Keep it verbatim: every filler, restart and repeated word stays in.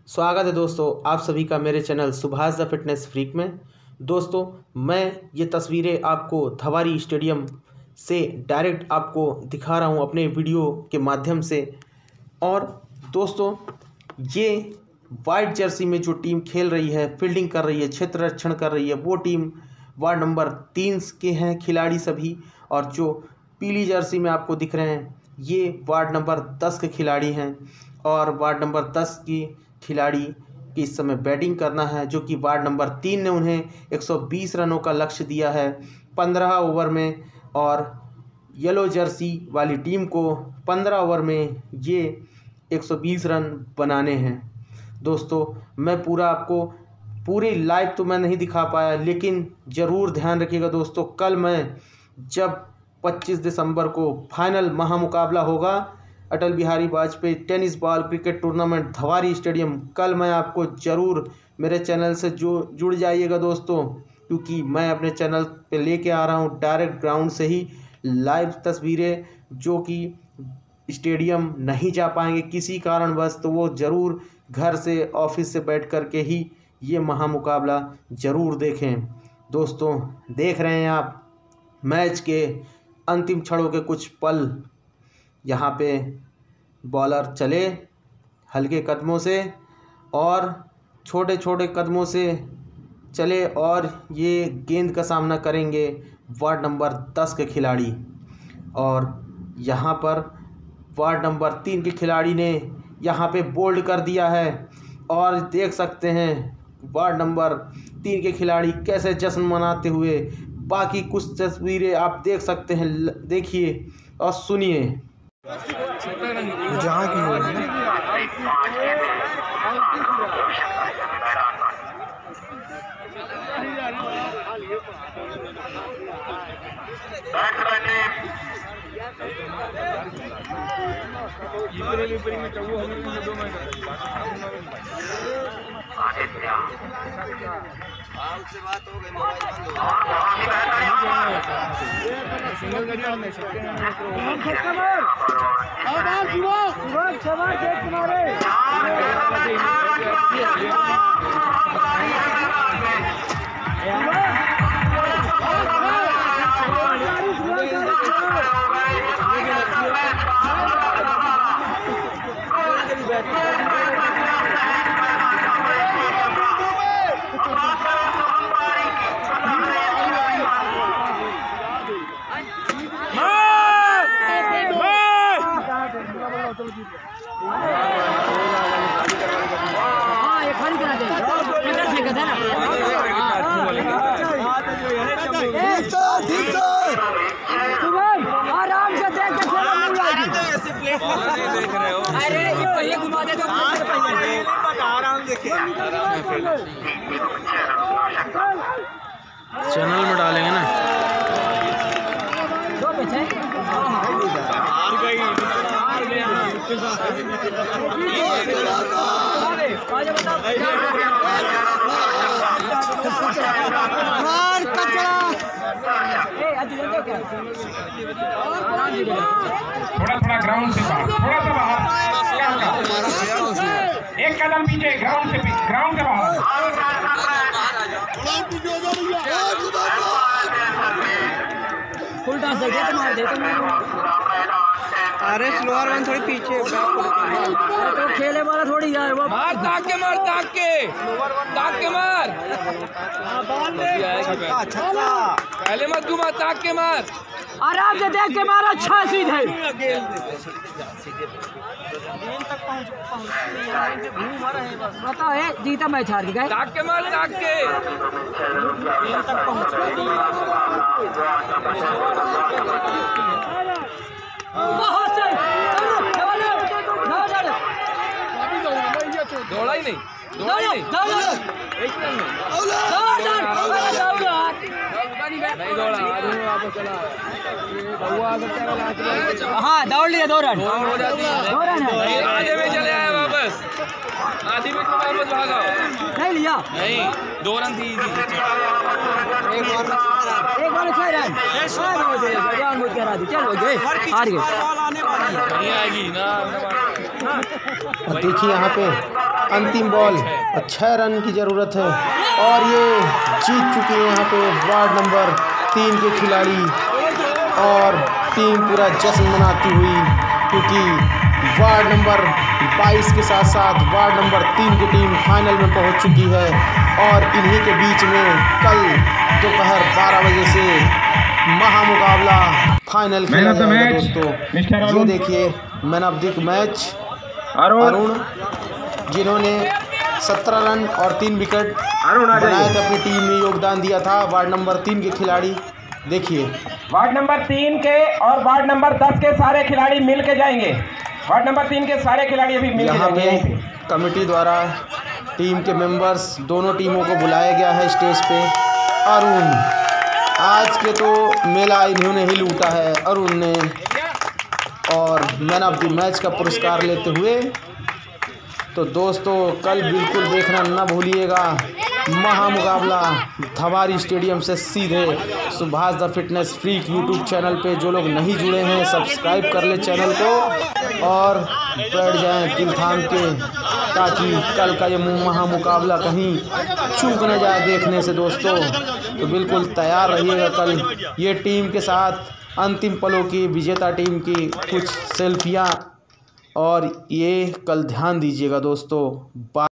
स्वागत है दोस्तों आप सभी का मेरे channel Subhash the fitness freak में। दोस्तों मैं ये तस्वीरें आपको धवारी स्टेडियम से डायरेक्ट आपको दिखा रहा हूँ अपने वीडियो के माध्यम से। और दोस्तों ये वाइट जर्सी में जो टीम खेल रही है, फील्डिंग कर रही है, क्षेत्र रक्षण कर रही है, वो टीम वार्ड नंबर तीन के हैं खिलाड़ी सभी। और जो पीली जर्सी में आपको दिख रहे हैं ये वार्ड नंबर दस के खिलाड़ी हैं। और वार्ड नंबर दस की खिलाड़ी की इस समय बैटिंग करना है, जो कि वार्ड नंबर तीन ने उन्हें एक सौ बीस रनों का लक्ष्य दिया है पंद्रह ओवर में। और येलो जर्सी वाली टीम को पंद्रह ओवर में ये एक सौ बीस रन बनाने हैं। दोस्तों मैं पूरा आपको पूरी लाइव तो मैं नहीं दिखा पाया, लेकिन ज़रूर ध्यान रखिएगा दोस्तों, कल मैं जब पच्चीस दिसंबर को फाइनल महामुकाबला होगा Atal Bihari Vajpayee tennis ball cricket tournament Dhawari stadium, कल मैं आपको ज़रूर मेरे चैनल से जो जुड़ जाइएगा दोस्तों, क्योंकि मैं अपने चैनल पे लेके आ रहा हूँ डायरेक्ट ग्राउंड से ही लाइव तस्वीरें। जो कि स्टेडियम नहीं जा पाएंगे किसी कारणवश तो वो ज़रूर घर से ऑफिस से बैठ कर के ही ये महामुकाबला ज़रूर देखें। दोस्तों देख रहे हैं आप मैच के अंतिम क्षणों के कुछ पल। यहाँ पे बॉलर चले हल्के कदमों से और छोटे छोटे कदमों से चले और ये गेंद का सामना करेंगे वार्ड नंबर दस के खिलाड़ी। और यहाँ पर वार्ड नंबर तीन के खिलाड़ी ने यहाँ पे बोल्ड कर दिया है और देख सकते हैं वार्ड नंबर तीन के खिलाड़ी कैसे जश्न मनाते हुए। बाकी कुछ तस्वीरें आप देख सकते हैं, देखिए और सुनिए। जहाँ की हो रही है से बात हो गई आराम से देख के अरे ये पहले घुमा दे तो आराम देखिए चैनल में डालेंगे ना। दो पीछे हार गई हार कचरा थोड़ा थोड़ा ग्राउंड से बाहर, थोड़ा सा बाहर, एक कदम पीछे ग्राउंड से ग्राउंड से बाहर। फुल टॉस दे के मार दे तो अरे स्लोअर वन थोड़ी पीछे तो खेले वाला थोड़ी यार वो मार ताक के मार ताक के ताक के मार पहले मत घुमा ताक के मार आराम से देख के मार अच्छा सीधे बताओ है जीता मैच हार गए ताक के मार ताक के बहुत सही दौड़ा ही नहीं दौड़ा ही नहीं नहीं दौड़ा वापस चला हाँ दौड़ लिया दो रन हो जाती दो रन है आधे में चले आए वापस आधी में तो वापस भागा नहीं लिया नहीं दो रन थी एक बार छह रन जान बुझ के हरा दी चल हो गए हार गए नहीं आएगी ना देखिए यहाँ पे अंतिम बॉल और छः रन की ज़रूरत है और ये जीत चुके हैं यहाँ पे वार्ड नंबर तीन के खिलाड़ी और टीम पूरा जश्न मनाती हुई, क्योंकि वार्ड नंबर बाईस के साथ साथ वार्ड नंबर तीन की टीम फाइनल में पहुंच चुकी है और इन्हीं के बीच में कल दोपहर बारह बजे से महामुकाबला फाइनल खेला जाएगा दोस्तों। ये देखिए man of the match Arun, जिन्होंने सत्रह रन और तीन विकेट बनाए थे, अपनी टीम में योगदान दिया था। वार्ड नंबर तीन के खिलाड़ी देखिए, वार्ड नंबर तीन के और वार्ड नंबर दस के सारे खिलाड़ी मिल के जाएंगे। वार्ड नंबर तीन के सारे खिलाड़ी अभी मिल के यहाँ जाएंगे। पे कमेटी द्वारा टीम के मेंबर्स दोनों टीमों को बुलाया गया है स्टेज पे। अरुण, आज के तो मेला इन्होंने ही लूटा है अरुण ने, और मैन ऑफ द मैच का पुरस्कार लेते हुए। तो दोस्तों कल बिल्कुल देखना ना भूलिएगा महामुकाबला धवारी स्टेडियम से सीधे Subhash the fitness freak YouTube channel पे। जो लोग नहीं जुड़े हैं सब्सक्राइब कर ले चैनल को और बैठ जाएं दिल थाम के, ताकि कल का ये महामुकाबला कहीं चूक न जाए देखने से दोस्तों। तो बिल्कुल तैयार रहिएगा कल ये टीम के साथ अंतिम पलों की विजेता टीम की कुछ सेल्फियाँ, और ये कल ध्यान दीजिएगा दोस्तों।